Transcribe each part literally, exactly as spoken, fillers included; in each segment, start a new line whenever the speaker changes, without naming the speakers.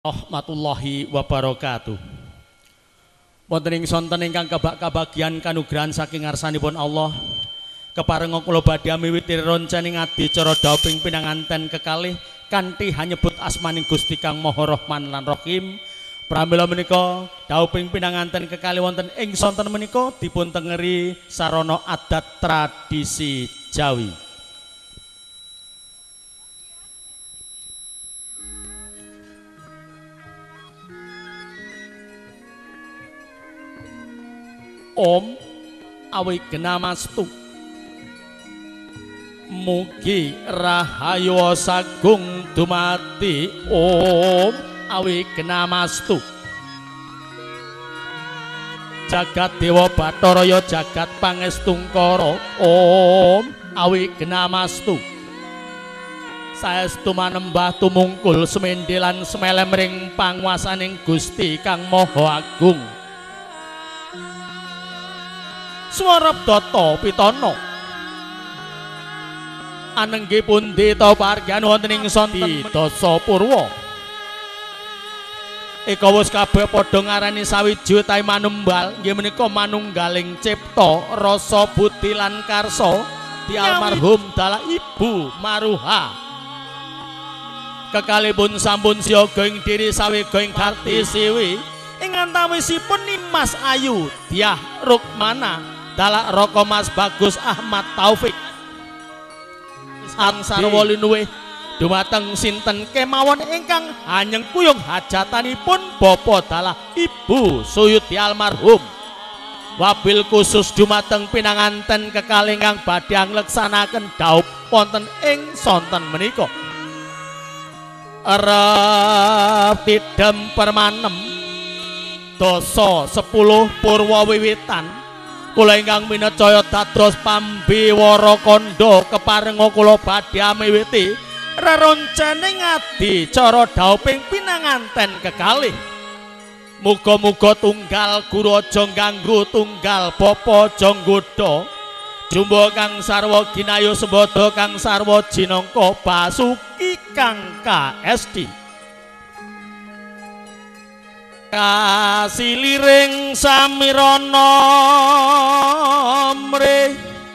Rahmatullahi wabarakatuh. Wonten ing sonten ingkang kebak kabagian kanugrahan saking ngarsanipun Allah, keparenga kula badhe miwiti roncening adicara dauping pinanganten kekalih kanthi hanyebut asmaning Gusti Kang Maha Rahman lan Rahim. Pramila menika dauping pinanganten kekalih wonten ing sonten menika dipun tengeri sarana adat tradisi Jawi. Om Awignamastu. Mugi rahayu sagung dumati. Om Awignamastu. Jagat Dewa Bathara ya jagat pangestungkara. Om Awignamastu. Saestu manembah tumungkul semendelan semelem ring panguwasaning Gusti Kang Maha Agung. Swarabdata Pitana anenggipun dita pargan wonten ing sonten Dasa Purwa. Eka wis kabeh padha ngarani sawiji tahe manunggal, nggih menika manunggaling cipta rasa budi lan karsa di almarhum dalah Ibu Maruha. Kekalipun sampun siaga ing diri sawega ing Kartisiwi ing antawisipun Nimas Ayu Dyah Rukmana dalah Roko Mas Bagus Ahmad Taufik sang sarwa linuwih dumateng sinten kemawon ingkang hanyeng kuyung hajatanipun bapa dalah Ibu Suyuti almarhum. Wabil khusus dumateng pinanganten kekalih ingkang badhe nglaksanaken dhaup wonten ing sonten menika. Arep tidem permanem dasa sepuluh Purwa wiwitan kula ingkang minacaya dados pambiwara kandha keparenga kula badhe miwiti reroncening adicara dauping pinanganten kekalih. Muga-muga tunggal guru aja ngganggu, tunggal bapa aja nggodha. Jumbo kang sarwa ginayu sembada kang sarwa jinangka Basuki kang K S D. Kasiliring samirana mrih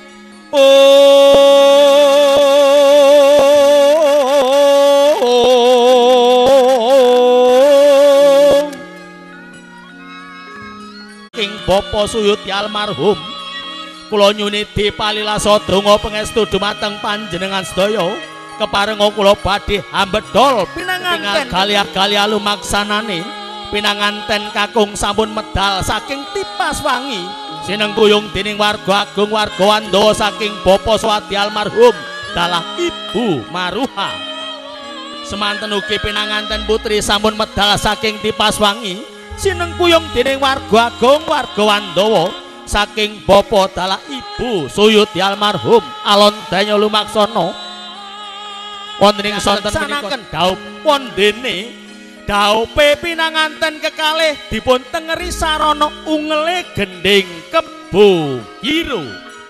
ing Bapa Suyuti almarhum kula nyuniti palilasa donga pangestu dumateng panjenengan sedaya keparenga kula badhe ambedol pinanganten kalih-kalih lumaksanane pinanganten kakung sampun medal saking Tipas Wangi sinengguyung dening warga agung warga Wandawa saking Bapa Swati almarhum dalah Ibu Maruha. Semanten ugi pinanganten putri sampun medal saking Tipas Wangi sinengguyung dening warga agung warga Wandawa saking Bapa dalah Ibu Suyuti almarhum alon danya lumaksana wonten ing sonten menika dhaup wondene daupe pinanganten kekalih dipun tengeri sarana ungele gending Kebo Giro.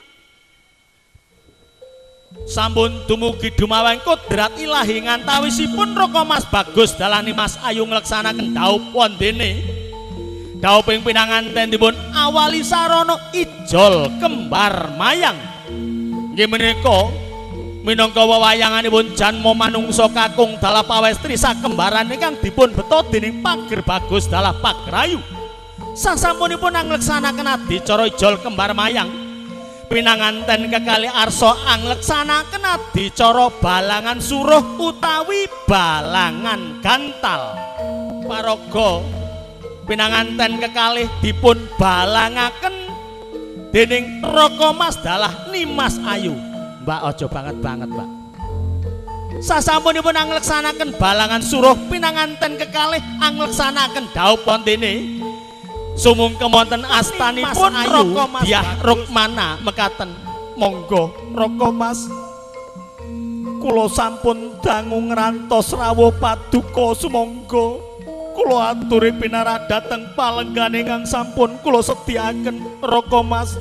Sampun dumugi dumaweng kodrat ilahi ngantawisipun Roko Mas Bagus dalah Nimas Ayu nglaksanaken daup wondene dauping pinanganten dipun awali sarana ijol kembar mayang. Nggih menika minangka wewayanganipun janma manungsa kakung dalah pawestri sakembaran ingkang dipun beto dening Pager Bagus dalah Pagrayu. Sasampunipun angleksanaken adicara ijol kembar mayang pinanganten kekalih arsa angleksanaken adicara balangan suruh utawi balangan gantal. Paraga pinanganten kekalih dipun balangaken dening Roko Mas dalah Nimas Ayu. Mbak ojo banget-banget Mbak. Sasampunipun angleksanaken balangan suruh pinanganten kekalih angleksanaken dhaup wontene sumungkem wonten astanipun Roko Mas Dyah Rukmana mekaten. Monggo Roko Mas kula sampun dangu ngrantos rawuh paduka sumangga kula aturi pinarah dhateng palenggane ingkang sampun kula sediaken. Roko Mas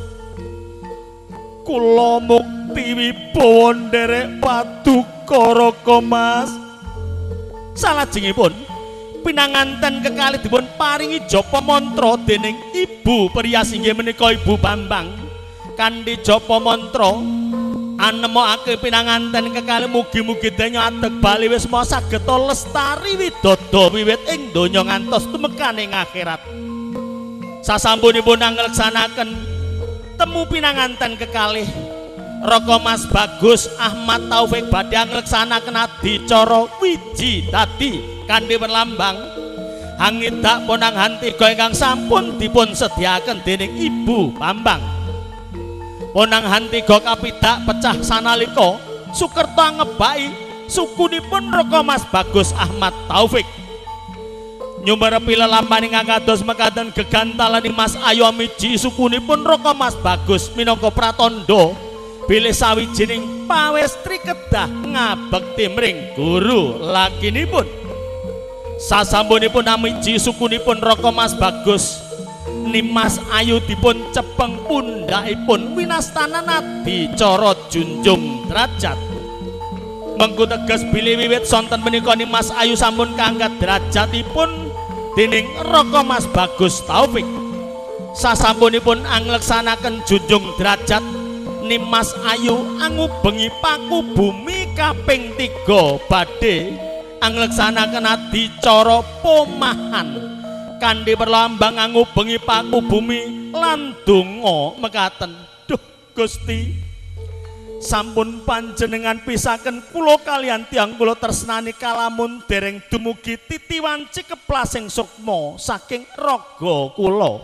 kula mukti wibawa nderek paduka Roko Mas. Salajengipun pinanganten kekalih dipun paringi japa mantra dening Ibu Prias inggih menika Ibu Bambang. Kanthi japa mantra anemokake pinanganten kekalih mugi-mugi denya adeg bali wis mau saged lestari widodha wiwit ing donya ngantos tumekaning akhirat. Sasampunipun angleksanaken temu pinanganten kekalih Raka Mas Bagus Ahmad Taufik badhe angleksanaken adicara wiji dadi kanthi perlambang hangidak ponang hantiga ingkang sampun dipun sediaken dening Ibu Bambang. Ponang hantiga kapidak pecah sanalika Sukerta ngebaki sukunipun Raka Mas Bagus Ahmad Taufik. Nyumerepi lelampaning kados mekaten gegantalan Mas Ayu Amiji sukunipun Raka Mas Bagus minangka pratandha bilih sawijining pawestri kedah ngabekti mring guru lakinipun. Sasampunipun Amiji sukunipun Raka Mas Bagus Nimas Ayu dipun cepeng pundhakipun winastana adicara junjung derajat. Mengku teges bilih wiwit sonten menika Nimas Ayu sampun kaangkat derajatipun dening Raka Mas Bagus Taufik. Sasampunipun angleksanaken junjung derajat Nimas Ayu angubengi paku bumi kaping tiga badhe angleksanaken adicara pomahan kanthi perlambang angubengi paku bumi lan donga mekaten. Duh Gusti, sampun panjenengan pisaken kula kaliyan tiyang kula tresnani kalamun dereng dumugi titiwanci keplasing sukma saking raga kula.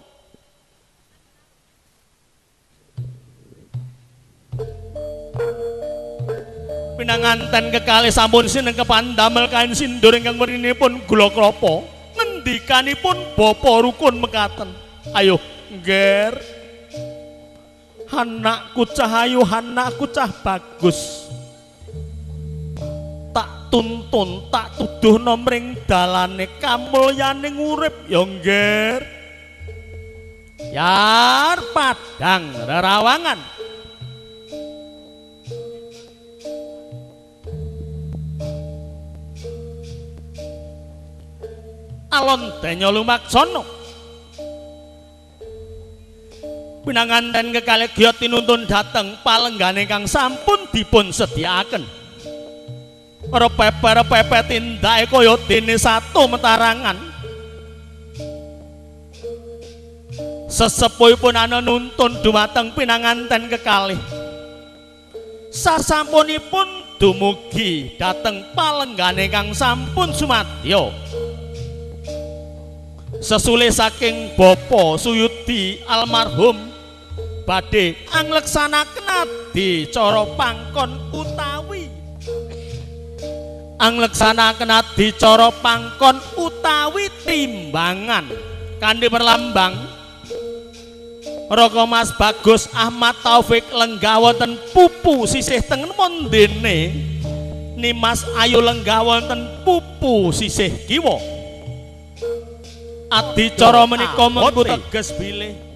Pinanganten kekalih sampun sineng kepandamel kain sindur ingkang mrinipun gula klapa. Ngendikanipun bapa rukun mekaten, ayo ngger anakku cahayu, anakku cah bagus, tak tuntun tak tuduh nomring dalane kamulyaning urip ya ngger. Yar padang rerawangan alon denya lumaksana. Pinanganten kekalih giya tinuntun dhateng palenggane kang sampun dipun sediakaken. Para peper-pepe tindake kaya dene satu metarangan. Sesepuhipun ana nuntun dumateng pinanganten kekalih. Sasampunipun dumugi dhateng palenggane kang sampun sumadya. Sesule saking Bapa Suyudi almarhum badhe angleksanaken adicara pangkon utawi angleksanaken adicara pangkon utawi timbangan kanthi perlambang Raka Mas Bagus Ahmad Taufik lenggah wonten pupu sisih tengen mondene Nimas Ayu lenggah wonten pupu sisih kiwa. Adicara menika mengku teges bilih